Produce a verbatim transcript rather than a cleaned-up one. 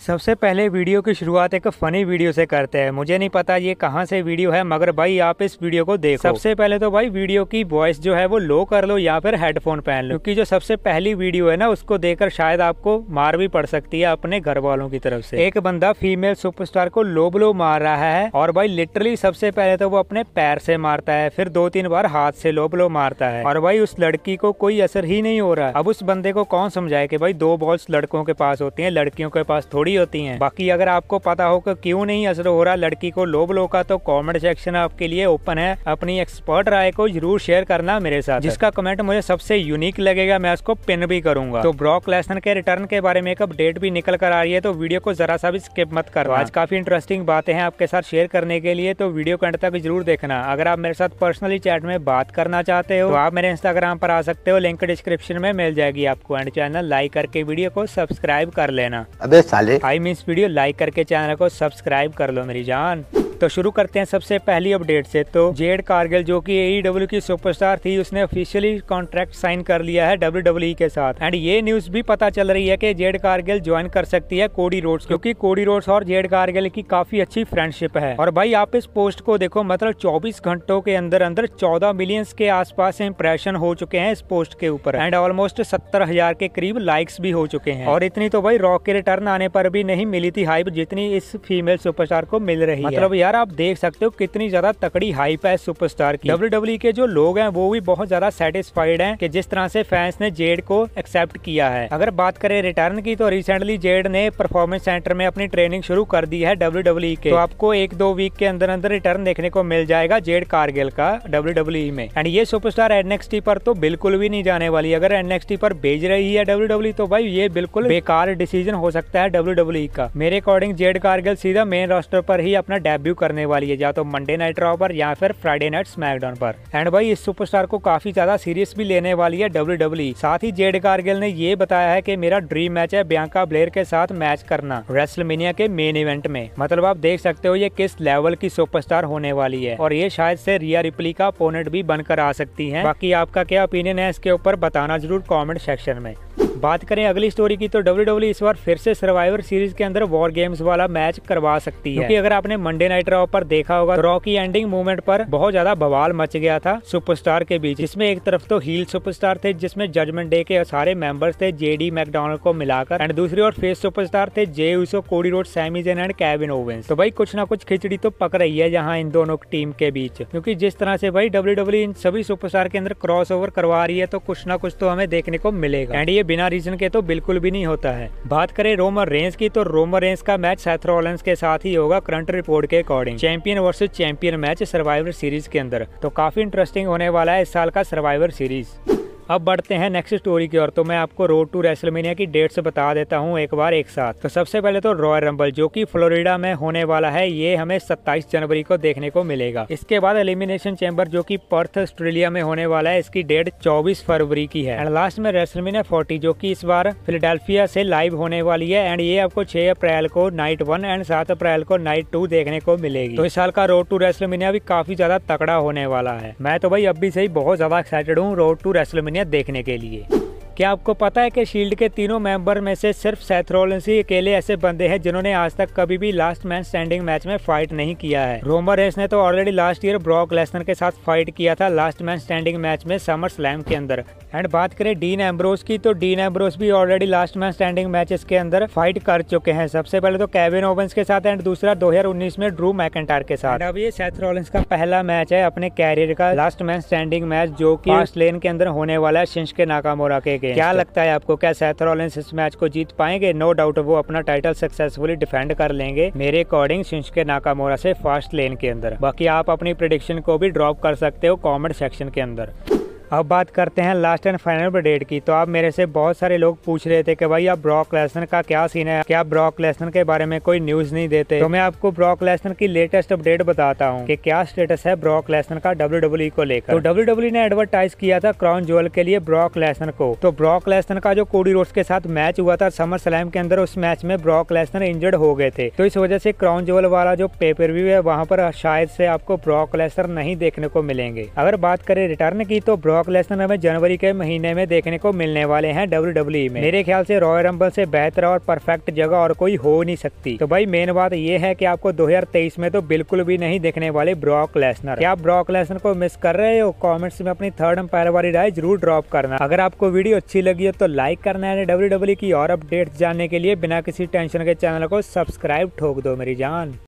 सबसे पहले वीडियो की शुरुआत एक फनी वीडियो से करते हैं। मुझे नहीं पता ये कहाँ से वीडियो है, मगर भाई आप इस वीडियो को देखो। सबसे पहले तो भाई वीडियो की वॉइस जो है वो लो कर लो या फिर हेडफोन पहन लो, क्योंकि जो सबसे पहली वीडियो है ना उसको देखकर शायद आपको मार भी पड़ सकती है अपने घर वालों की तरफ से। एक बंदा फीमेल सुपरस्टार को लो ब्लो मार रहा है और भाई लिटरली सबसे पहले तो वो अपने पैर से मारता है, फिर दो तीन बार हाथ से लो ब्लो मारता है और भाई उस लड़की को कोई असर ही नहीं हो रहा। अब उस बंदे को कौन समझाए कि भाई दो बॉल्स लड़कों के पास होती हैं, लड़कियों के पास थोड़ी होती हैं। बाकी अगर आपको पता हो कि क्यों नहीं असर हो रहा लड़की को लो ब्लो का, तो कमेंट सेक्शन आपके लिए ओपन है। अपनी एक्सपर्ट राय को जरूर शेयर करना मेरे साथ। जिसका कमेंट मुझे सबसे यूनिक लगेगा मैं उसको पिन भी करूंगा। तो ब्रॉक लेसनर के रिटर्न के बारे में एक अपडेट भी निकल कर आ रही है, तो वीडियो को जरा सा भी स्किप मत करो। आज काफी इंटरेस्टिंग बातें हैं आपके साथ शेयर करने के लिए, तो वीडियो को अंत तक जरूर देखना। अगर आप मेरे साथ पर्सनली चैट में बात करना चाहते हो तो आप मेरे इंस्टाग्राम पर आ सकते हो, लिंक डिस्क्रिप्शन में मिल जाएगी आपको। एंड चैनल लाइक करके वीडियो को सब्सक्राइब कर लेना। अबे साले आई मीन्स वीडियो लाइक करके चैनल को सब्सक्राइब कर लो मेरी जान। तो शुरू करते हैं सबसे पहली अपडेट से। तो जेड कारगिल जो कि एईडब्ल्यू की सुपरस्टार थी, उसने ऑफिशियली कॉन्ट्रैक्ट साइन कर लिया है डब्ल्यूडब्ल्यूई के साथ। एंड ये न्यूज भी पता चल रही है कि जेड कारगिल ज्वाइन कर सकती है कोडी रोड्स, क्योंकि कोडी रोड्स और जेड कारगिल की काफी अच्छी फ्रेंडशिप है। और भाई आप इस पोस्ट को देखो, मतलब चौबीस घंटों के अंदर अंदर चौदह मिलियन के आसपास इंप्रेशन हो चुके हैं इस पोस्ट के ऊपर। एंड ऑलमोस्ट सत्तर हजार के करीब लाइक्स भी हो चुके हैं। और इतनी तो भाई रॉक के रिटर्न आने पर भी नहीं मिली थी हाइप जितनी इस फीमेल सुपरस्टार को मिल रही है। मतलब यार आप देख सकते हो कितनी ज्यादा तकड़ी हाइप है सुपरस्टार की। डब्ल्यूडब्ल्यूई के जो लोग हैं वो भी बहुत ज्यादा सेटिस्फाइड हैं कि जिस तरह से फैंस ने जेड को एक्सेप्ट किया है। अगर बात करें रिटर्न की, तो रिसेंटली जेड ने परफॉर्मेंस सेंटर में अपनी ट्रेनिंग शुरू कर दी है डब्ल्यूडब्ल्यूई के। तो आपको एक दो वीक के अंदर अंदर रिटर्न देखने को मिल जाएगा जेड कारगिल का डब्ल्यूडब्ल्यूई में। एंड ये सुपरस्टार एनएक्सटी पर तो बिल्कुल भी नहीं जाने वाली। अगर एनएक्सटी पर भेज रही है डब्ल्यूडब्ल्यूई तो भाई ये बिल्कुल बेकार डिसीजन हो सकता है डब्ल्यूडब्ल्यूई का। मेरे अकॉर्डिंग जेड कारगिल सीधा मेन रोस्टर पर ही अपना डेब्यू करने वाली है, या तो मंडे नाइट रॉ पर या फिर फ्राइडे नाइट स्मैकडाउन पर। एंड भाई इस सुपरस्टार को काफी ज्यादा सीरियस भी लेने वाली है डब्ल्यूडब्ल्यूई। साथ ही जेड कारगिल ने ये बताया है कि मेरा ड्रीम मैच है बियांका ब्लेयर के साथ मैच करना रेसलमेनिया के मेन इवेंट में। मतलब आप देख सकते हो ये किस लेवल की सुपरस्टार होने वाली है, और ये शायद से रिया रिप्ली का अपोनेंट भी बनकर आ सकती है। बाकी आपका क्या ओपिनियन है इसके ऊपर बताना जरूर कमेंट सेक्शन में। बात करें अगली स्टोरी की, तो डब्ल्यूडब्ल्यूई इस बार फिर से सर्वाइवर सीरीज के अंदर वॉर गेम्स वाला मैच करवा सकती है, क्योंकि अगर आपने मंडे नाइट रॉ पर देखा होगा तो रॉ की एंडिंग मूवमेंट पर बहुत ज्यादा बवाल मच गया था सुपरस्टार के बीच। इसमें एक तरफ तो हील सुपरस्टार थे जिसमें जजमेंट डे के सारे मेंबर्स थे जेडी मैकडोनाल्ड को मिलाकर, एंड दूसरी ओर फेस सुपरस्टार थे Jey Uso, Cody Rhodes, Sami Zayn and Kevin Owens. तो भाई कुछ ना कुछ खिचड़ी तो पक रही है यहाँ इन दोनों टीम के बीच, क्योंकि जिस तरह से भाई डब्ल्यूडब्ल्यूई इन सभी सुपरस्टार के अंदर क्रॉस ओवर करवा रही है तो कुछ ना कुछ तो हमें देखने को मिलेगा। एंड ये बिना रीजन के तो बिल्कुल भी नहीं होता है। बात करें रोमन रेंस की, तो रोमन रेंस का मैच सेथ रॉलिंस के साथ ही होगा करंट रिपोर्ट के according, champion versus champion match Survivor Series के अंदर। तो काफी इंटरेस्टिंग होने वाला है इस साल का सर्वाइवर सीरीज। अब बढ़ते हैं नेक्स्ट स्टोरी की ओर। तो मैं आपको रोड टू रेसलमेनिया की डेट्स बता देता हूं एक बार एक साथ। तो सबसे पहले तो रॉयल रंबल जो कि फ्लोरिडा में होने वाला है, ये हमें सत्ताईस जनवरी को देखने को मिलेगा। इसके बाद एलिमिनेशन चैम्बर जो कि पर्थ ऑस्ट्रेलिया में होने वाला है, इसकी डेट चौबीस फरवरी की है। एंड लास्ट में रेसलमेनिया चालीस जो कि इस बार फिलाडेल्फिया से लाइव होने वाली है, एंड ये आपको छह अप्रैल को नाइट वन एंड सात अप्रैल को नाइट टू देखने को मिलेगी। तो इस साल का रोड टू रेसलमेनिया भी काफी ज्यादा तकड़ा होने वाला है। मैं तो भाई अभी से ही बहुत ज्यादा एक्साइटेड हूँ रोड टू रेसलमेनिया देखने के लिए। क्या आपको पता है कि शील्ड के तीनों मेंबर में से सिर्फ सेथ रॉलिंस ही अकेले ऐसे बंदे हैं जिन्होंने आज तक कभी भी लास्ट मैन स्टैंडिंग मैच में फाइट नहीं किया है। रोमन रेंस ने तो already last year Brock Lesnar के साथ फाइट किया था लास्ट मैन स्टैंडिंग मैच में समर स्लैम के अंदर। एंड बात करें डीन एम्ब्रोस की, तो डीन एम्ब्रोस भी already last man standing matches के अंदर फाइट कर चुके हैं। सबसे पहले तो केविन ओवेंस के साथ, एंड दूसरा दो हजार उन्नीस में ड्रू मैकिंटायर के साथ। अब ये सेथ रॉलिंस का पहला मैच है अपने कैरियर का लास्ट मैन स्टैंडिंग मैच, जो कि फास्ट लेन के अंदर होने वाला है शिंसुके नाकामोरा के अगेंस्ट। क्या लगता है आपको, क्या सेथ रॉलिंस इस मैच को जीत पाएंगे? नो डाउट वो अपना टाइटल सक्सेसफुली डिफेंड कर लेंगे मेरे अकॉर्डिंग शिंसुके नाकामोरा से फास्ट लेन के अंदर। बाकी आप अपनी प्रेडिक्शन को भी ड्रॉप कर सकते हो कमेंट सेक्शन के अंदर। अब बात करते हैं लास्ट एंड फाइनल अपडेट की। तो आप मेरे से बहुत सारे लोग पूछ रहे थे कि भाई आप ब्रॉक लेसनर का क्या सीन है, क्या ब्रॉक लेसनर के बारे में कोई न्यूज नहीं देते। तो मैं आपको ब्रॉक लेसनर की लेटेस्ट अपडेट बताता हूं कि क्या स्टेटस है ब्रॉक लेसनर का डब्ल्यूडब्ल्यूई को लेकर। तो डब्ल्यूडब्ल्यूई ने एडवर्टाइज किया था क्राउन ज्वेल के लिए ब्रॉक लेसनर को। तो ब्रॉक लेसनर का जो कोडी रोड्स के साथ मैच हुआ था समर स्लैम के अंदर, उस मैच में ब्रॉक लेसनर इंजर्ड हो गए थे। तो इस वजह से क्राउन ज्वेल वाला जो पे पर व्यू है वहाँ पर शायद से आपको ब्रॉक लेसनर नहीं देखने को मिलेंगे। अगर बात करें रिटर्न की, तो ब्रॉक ब्रॉक लेसनर हमें जनवरी के महीने में देखने को मिलने वाले हैं डब्ल्यू डब्ल्यू ई में। मेरे ख्याल से रॉयल रंबल से बेहतर और परफेक्ट जगह और कोई हो नहीं सकती। तो भाई मेन बात ये है कि आपको दो हज़ार तेईस में तो बिल्कुल भी नहीं देखने वाले ब्रॉक लेसनर। क्या आप ब्रॉक लेसनर को मिस कर रहे हो? कमेंट्स में अपनी थर्ड अंपायर वाली राय जरूर ड्रॉप करना। अगर आपको वीडियो अच्छी लगी हो तो लाइक करना है। डब्ल्यू डब्ल्यू ई की और अपडेट्स जानने के लिए बिना किसी टेंशन के चैनल को सब्सक्राइब ठोक दो मेरी जान।